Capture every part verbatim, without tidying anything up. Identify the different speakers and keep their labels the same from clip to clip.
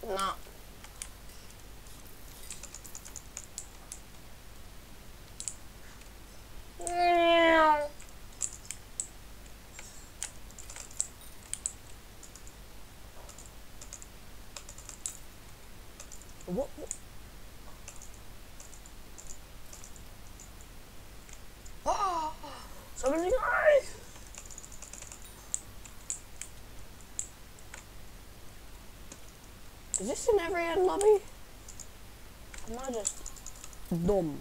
Speaker 1: No. What? Oh, somebody's guys. Is this in every end lobby? Am I just dumb?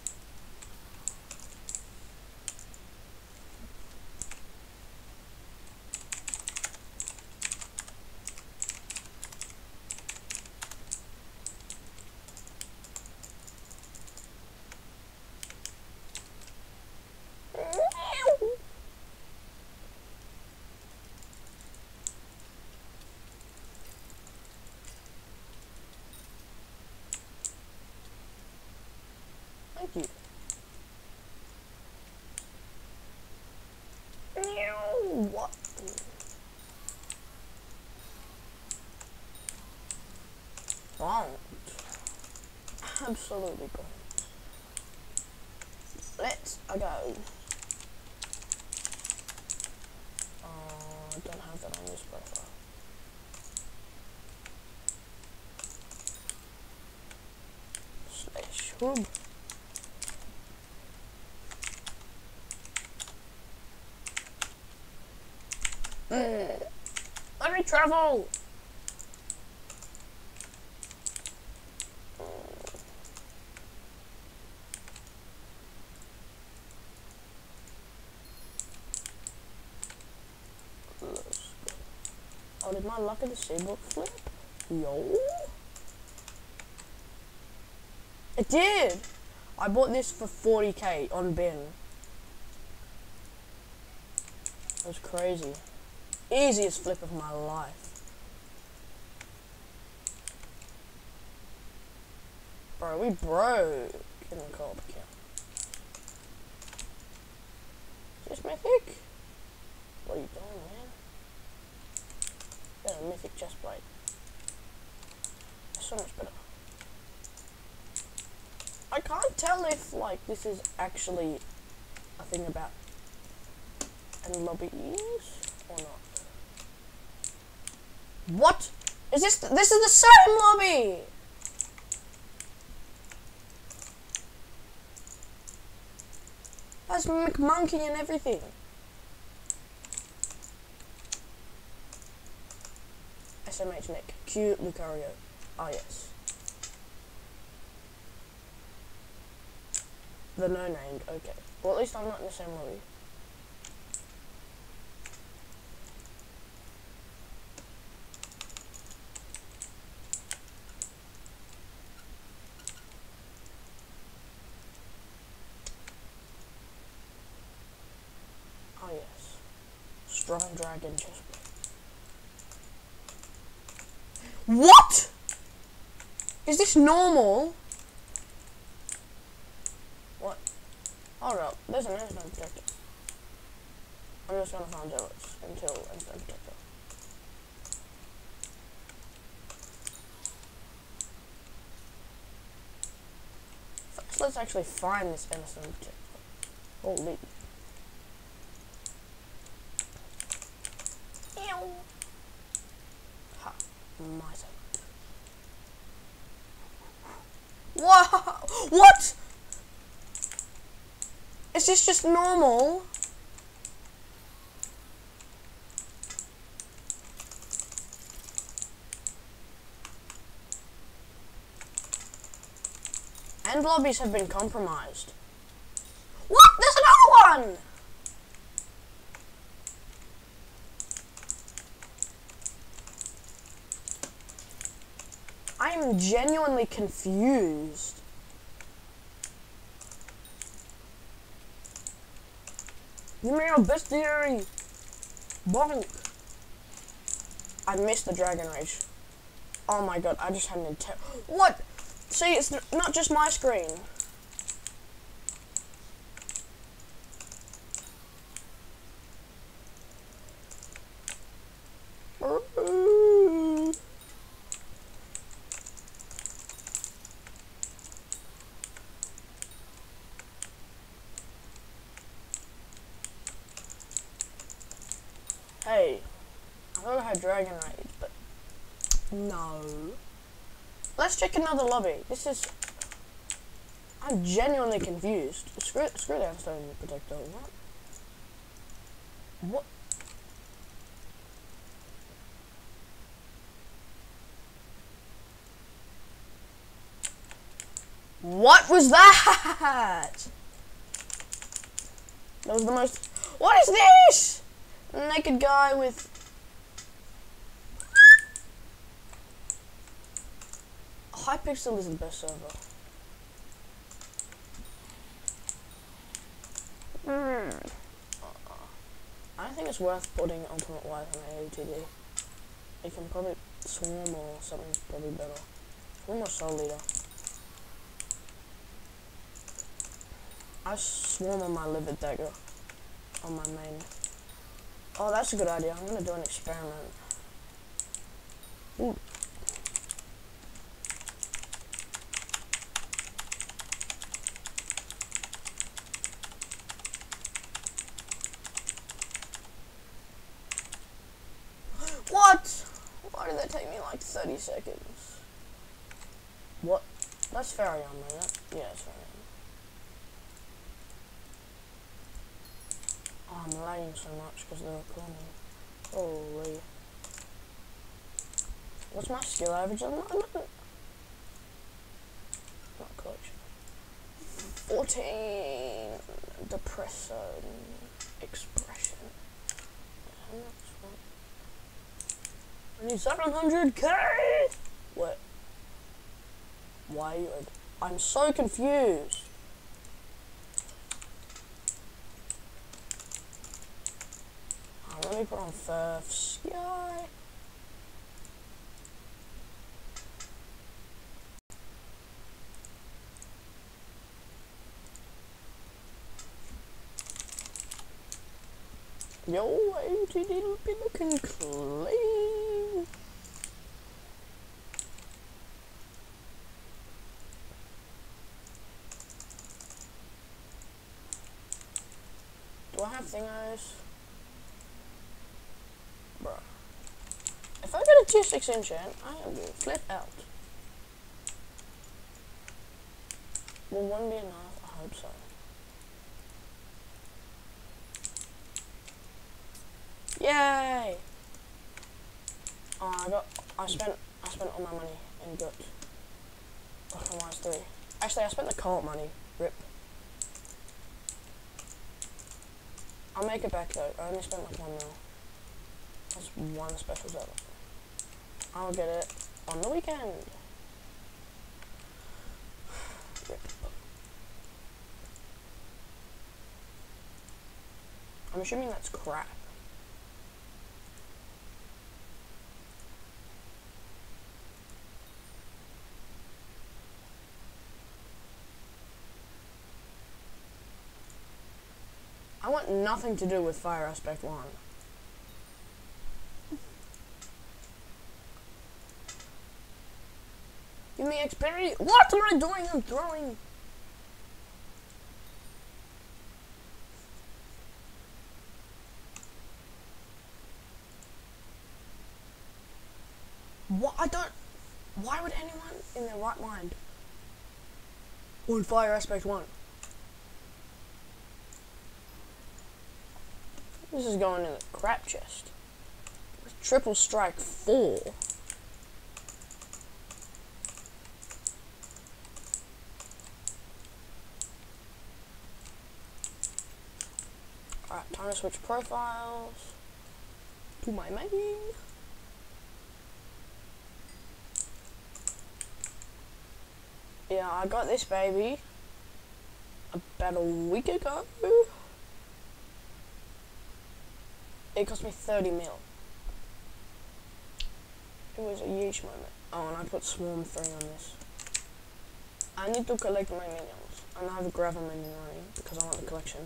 Speaker 1: Thank you. What? Wrong. Absolutely gone. Let's go. Uh, I don't have that on this profile. Slash hub. Mm. Let me travel. Oh, did my luck in the Seabook flip? Yo. It did! I bought this for forty K on bin. That was crazy. Easiest flip of my life. Bro, we broke in the co-op account. Is this mythic? What are you doing, man? Yeah, a mythic chest plate. That's so much better. I can't tell if, like, this is actually a thing about end lobbies or not. What? Is this, this is the same lobby! That's McMonkey and everything. S M H Nick. Q Lucario. Ah, yes. The no-named, okay. Well, at least I'm not in the same lobby. Oh, yes. Strong Dragon chestplate. What? Is this normal? What? Hold up. There's an instant protector. I'm just gonna farm zealots until instant protector. First, let's actually find this instant protector. Holy. Ew. Ha. My turn. What? What? Is this just normal? End lobbies have been compromised. What? There's another one! I am genuinely confused. Give me your bestiary! Bonk! I missed the Dragon Rage. Oh my god, I just had an inter- What? See, it's not just my screen. Hey, I thought I had Dragon Rage, but no. Let's check another lobby. This is... I'm genuinely confused. Screw, screw the Stone Protector. What? What? What was that? That was the most... What is this? A naked guy with... Hypixel is the best server. Mm. I don't think it's worth putting Ultimate Wife on A O T D. You can probably Swarm or something's probably better. Swarm or Soul Leader. I Swarm on my Livid Dagger on my main. Oh, that's a good idea. I'm gonna do an experiment. Ooh. What? Why did that take me like thirty seconds? What? That's Fairy on me, right? Yeah, it's Fairy on. Oh, I'm lagging so much because they're recording. Holy. What's my skill average at the moment? Not collection. fourteen. Depression. Expression. How much? I need seven hundred K! What? Why are you... I'm so confused. Oh, let me put on Firth Sky. Yo, A T D be looking clean. Do I have thingos? Bruh. If I get a tier six enchant, I will flip out. Will one be enough? I hope so. Yay! Oh, I got. I spent. I spent all my money in good. Oh, from last three. Actually, I spent the co-op money. Rip. I'll make it back though. I only spent like one mil. That's one special server. I'll get it on the weekend. Rip. I'm assuming that's crap. I want nothing to do with Fire Aspect one. Give me experience. What am I doing? I'm throwing. What? I don't. Why would anyone in their right mind want Fire Aspect one? This is going in the crap chest. Triple Strike four. Alright, time to switch profiles to my main. Yeah, I got this baby about a week ago. It cost me thirty mil. It was a huge moment. Oh, and I put Swarm three on this. I need to collect my minions. And I have a Gravel minion running because I want the collection.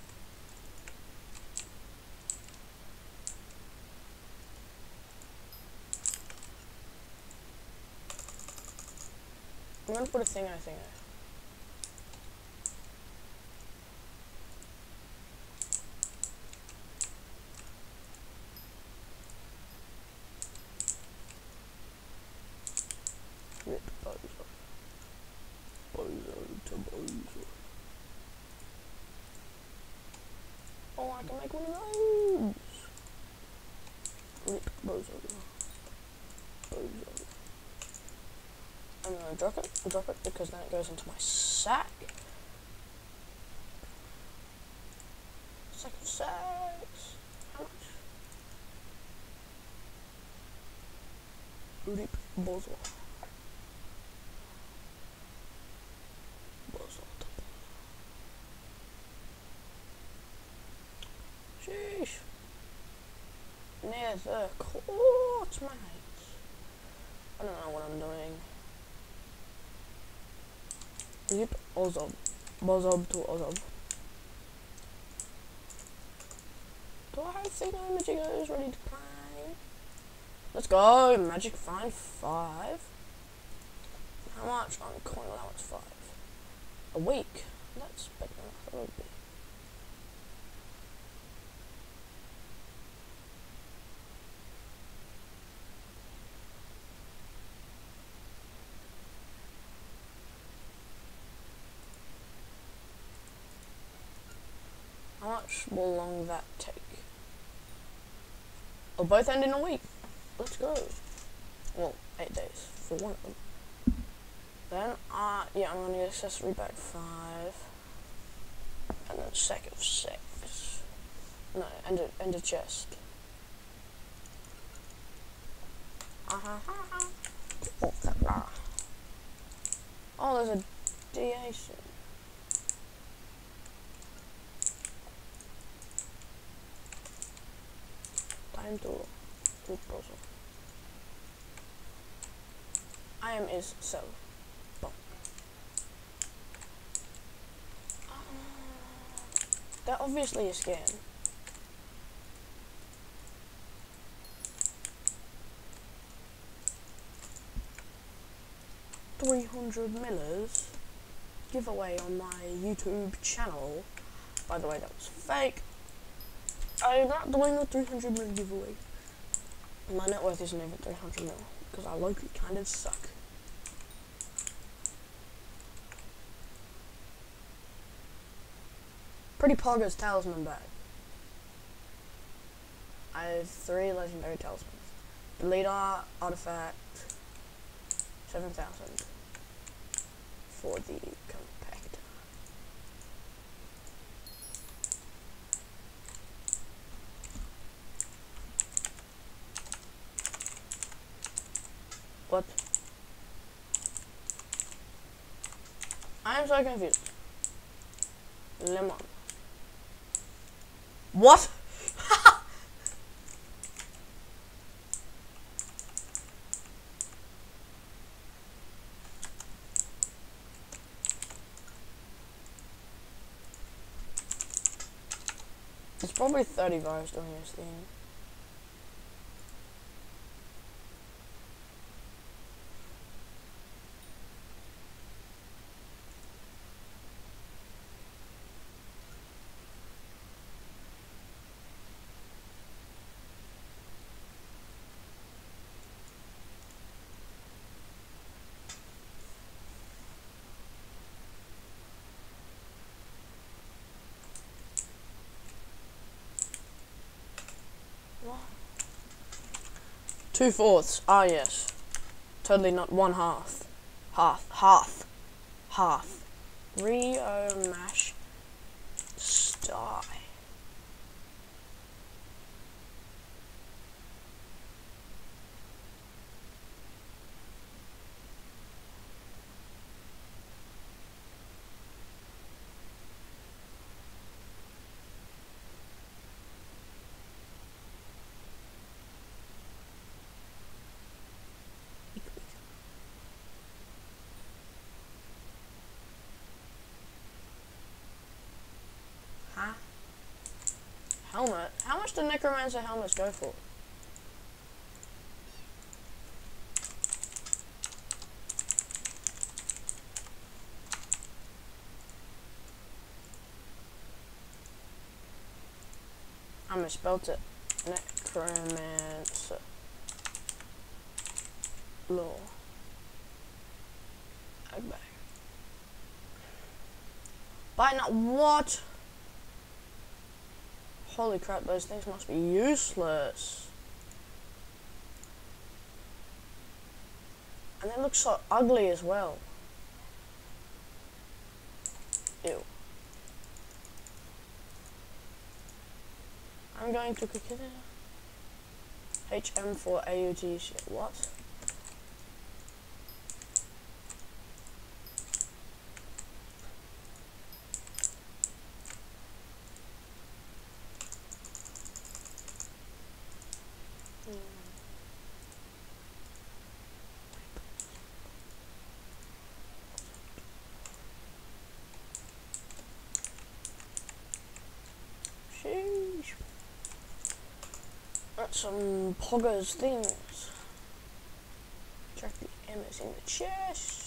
Speaker 1: I'm gonna put a thing, I think. Oh, I can make one of those. Rip bozo. Bozo. I'm gonna drop it, drop it, because then it goes into my sack. Sack of sacks. How much? Rip bozo. Bozo. Sheesh. Near the court, mate. I don't know what I'm doing. Rip Ozob. Bozob to Ozob. Do I have Signal Magicos ready to play? Let's go! Magic Find five. How much on coin allowance five? A week. That's better than I thought it would be. How much will long that take? They'll both end in a week. Let's go. Well, eight days for one of them. Then, uh, yeah, I'm gonna get accessory bag five. And then sack of six. No, and a, and a chest. Uh-huh. Oh, there's a D A soon. Time to do puzzle. I am is so. Boom. Uh, they're obviously a scam. three hundred millers giveaway on my YouTube channel. By the way, that was fake. I'm not doing a three hundred mil giveaway. My net worth isn't even three hundred mil because I locally kind of suck. Pretty Pogger's talisman bag. I have three legendary talismans. The leader artifact seven thousand for the compactor. What? I am so confused. Lemon. What? It's probably thirty virus doing his thing. Two fourths. Ah, yes. Totally not one half. Half. Half. Half. Rio mash. Sty. Huh? Helmet? How much do Necromancer helmets go for? I misspelled it. Necromancer. Law. Bag bag. Buy not what? Holy crap, those things must be useless. And they look so ugly as well. Ew. I'm going to cook it. H M for A U G shit. What? Sheesh. That's some poggers things. Check the M's in the chest.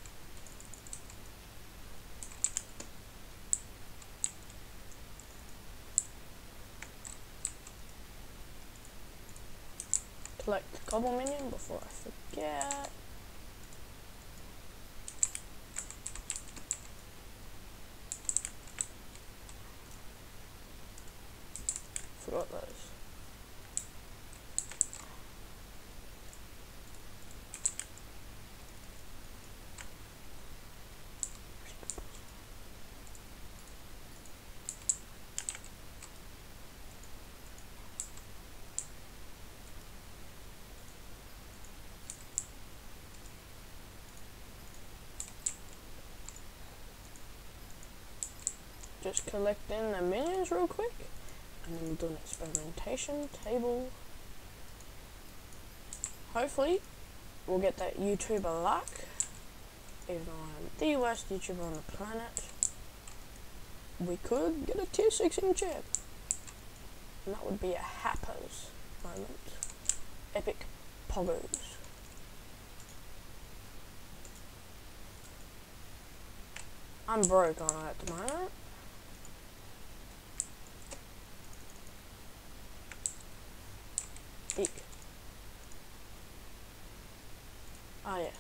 Speaker 1: Collect the cobble minion before I forget. Forgot those. Just collecting the minions real quick, and then we'll do an experimentation table. Hopefully, we'll get that YouTuber luck, even though I'm the worst YouTuber on the planet. We could get a tier six enchant, and that would be a Happers moment. Epic poggers. I'm broke on it at the moment. Eek. Ah yes.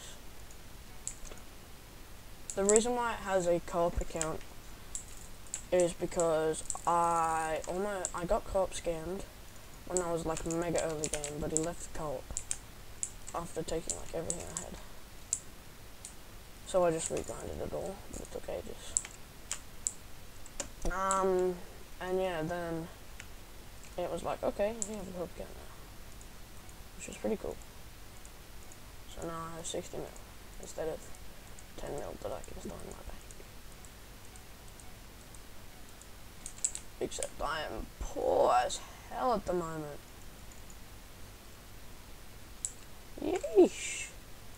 Speaker 1: The reason why it has a co-op account is because I almost I got co-op scammed when I was like mega early game, but he left the co-op after taking like everything I had. So I just regrinded it all, but it took ages. Um, and yeah, then it was like, okay, you have a co-op account now, which was pretty cool. So now I have sixty mil instead of ten mil that I can store in my bank. Except I am poor as hell at the moment. Yeesh.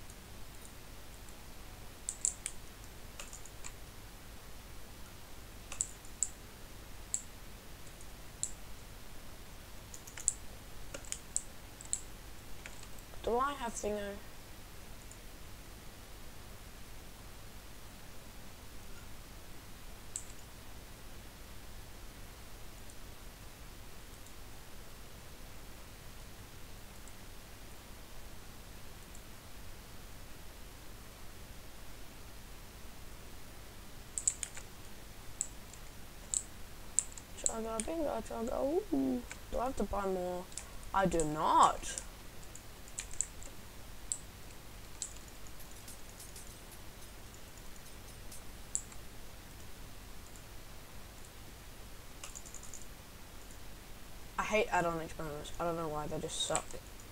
Speaker 1: Do I have Thingo? Chugga bingo chugga ooh. Do I have to buy more? I do not. I hate add-on experiments. I don't know why, they just suck.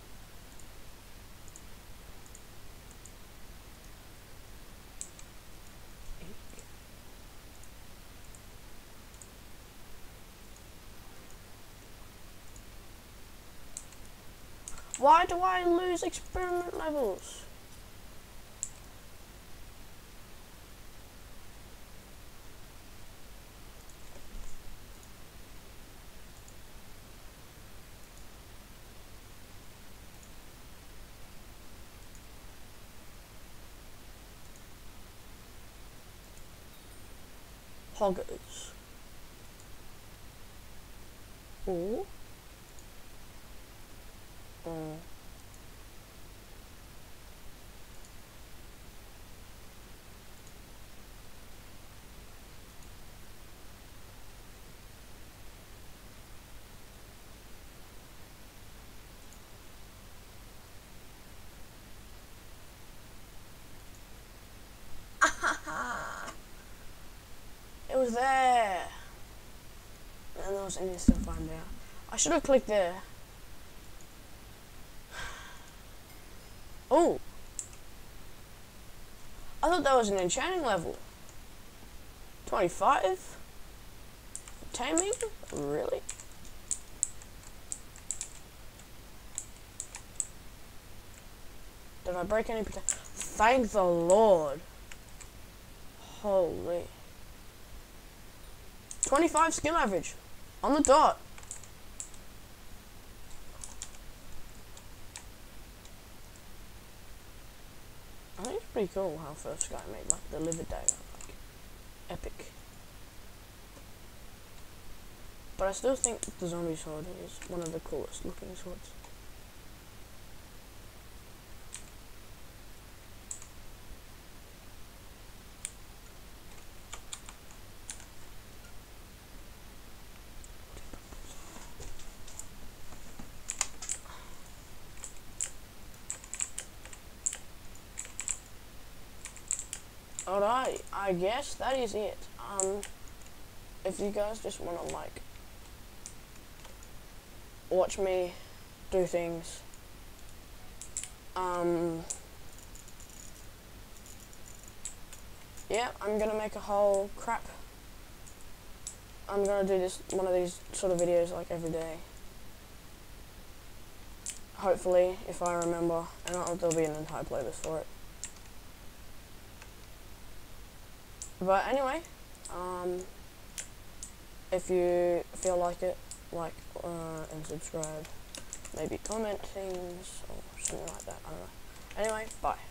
Speaker 1: Why do I lose experiment levels? Poggers. Ooh. Mm. there. And there was any stuff find out. I should have clicked there. Oh. I thought that was an enchanting level. twenty-five? Taming? Really? Did I break any protection? Thank the Lord. Holy. twenty-five skill average. On the dot. I think it's pretty cool how First Sky made like the livid dagger. Like, epic. But I still think the zombie sword is one of the coolest looking swords. Alright, I guess that is it. Um, if you guys just want to like watch me do things, um, yeah, I'm gonna make a whole crap. I'm gonna do this one of these sort of videos like every day. Hopefully, if I remember, and I'll, there'll be an entire playlist for it. But anyway, um, if you feel like it, like uh, and subscribe, maybe comment things or something like that, I don't know. Anyway, bye.